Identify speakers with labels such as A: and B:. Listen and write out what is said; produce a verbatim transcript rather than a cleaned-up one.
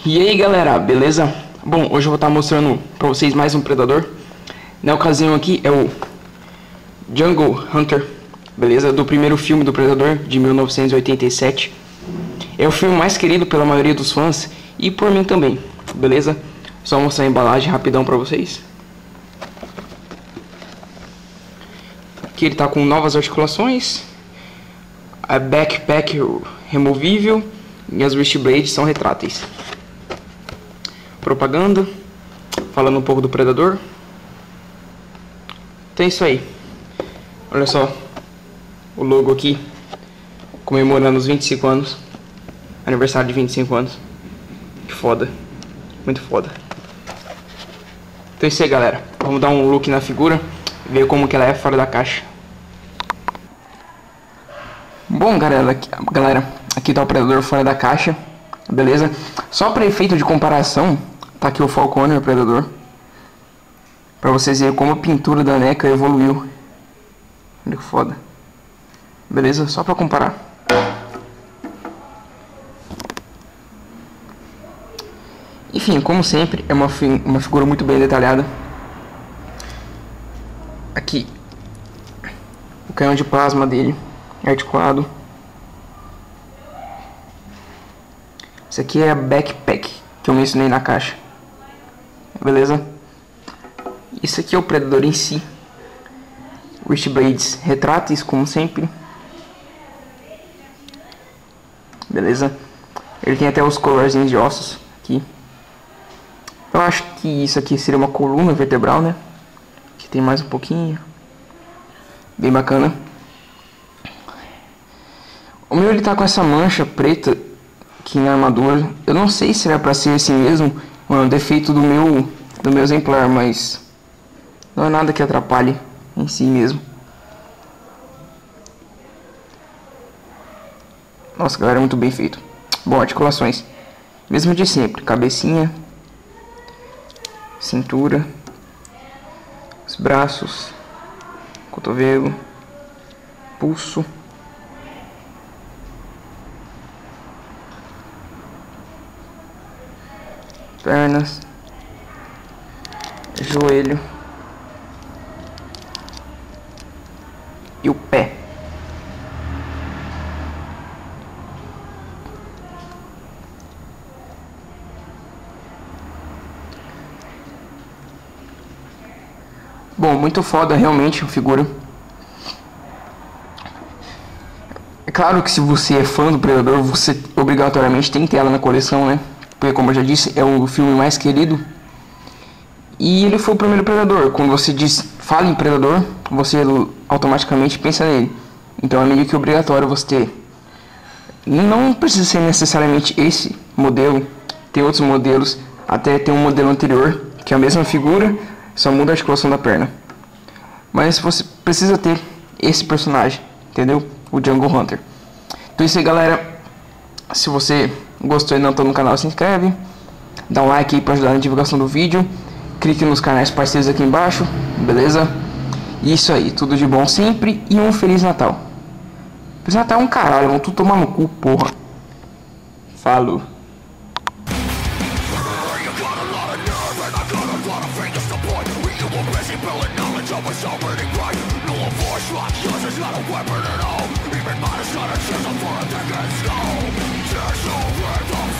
A: E aí galera, beleza? Bom, hoje eu vou estar mostrando pra vocês mais um Predador. Na ocasião aqui é o Jungle Hunter, beleza? Do primeiro filme do Predador, de mil novecentos e oitenta e sete. É o filme mais querido pela maioria dos fãs e por mim também, beleza? Só mostrar a embalagem rapidão pra vocês. Aqui ele tá com novas articulações, a backpack removível e as wrist blades são retráteis. Propaganda, falando um pouco do Predador. Então é isso aí. Olha só o logo aqui, comemorando os vinte e cinco anos, aniversário de vinte e cinco anos. Que foda, muito foda. Então é isso aí, galera. Vamos dar um look na figura, ver como que ela é fora da caixa. Bom, galera, aqui, galera, aqui tá o Predador fora da caixa, beleza? Só para efeito de comparação, tá aqui o Falconer, o Predador, pra vocês verem como a pintura da N E C A evoluiu. Olha que foda, beleza? Só pra comparar. Enfim, como sempre, é uma, fi uma figura muito bem detalhada. Aqui, o canhão de plasma dele, articulado. Isso aqui é a backpack que eu mencionei na caixa, beleza? Isso aqui é o Predador em si. Wrist blades retráteis, como sempre, beleza? Ele tem até os colorzinhos de ossos aqui. Eu acho que isso aqui seria uma coluna vertebral, né? Aqui tem mais um pouquinho, bem bacana. O meu ele tá com essa mancha preta aqui na armadura. Eu não sei se era pra ser assim mesmo, é um defeito do meu, do meu exemplar, mas não é nada que atrapalhe em si mesmo. Nossa, galera, é muito bem feito. Bom, articulações, mesmo de sempre, cabecinha, cintura, os braços, cotovelo, pulso, pernas, joelho e o pé. Bom, muito foda realmente a figura. É claro que se você é fã do Predador, você obrigatoriamente tem que ter ela na coleção, né? Porque, como eu já disse, é o filme mais querido. E ele foi o primeiro Predador. Quando você diz, fala em Predador, você automaticamente pensa nele. Então é meio que obrigatório você ter. Não precisa ser necessariamente esse modelo. Tem outros modelos. Até tem um modelo anterior, que é a mesma figura, só muda a articulação da perna. Mas você precisa ter esse personagem, entendeu? O Jungle Hunter. Então é isso aí, galera. Se você gostou e não está no canal, se inscreve, dá um like aí para ajudar na divulgação do vídeo, clique nos canais parceiros aqui embaixo, beleza? Isso aí, tudo de bom sempre e um Feliz Natal. Feliz Natal é um caralho, vão tudo tomar no cu, porra. Falou.
B: Even mine is not a chance for a decade. So, there's no way to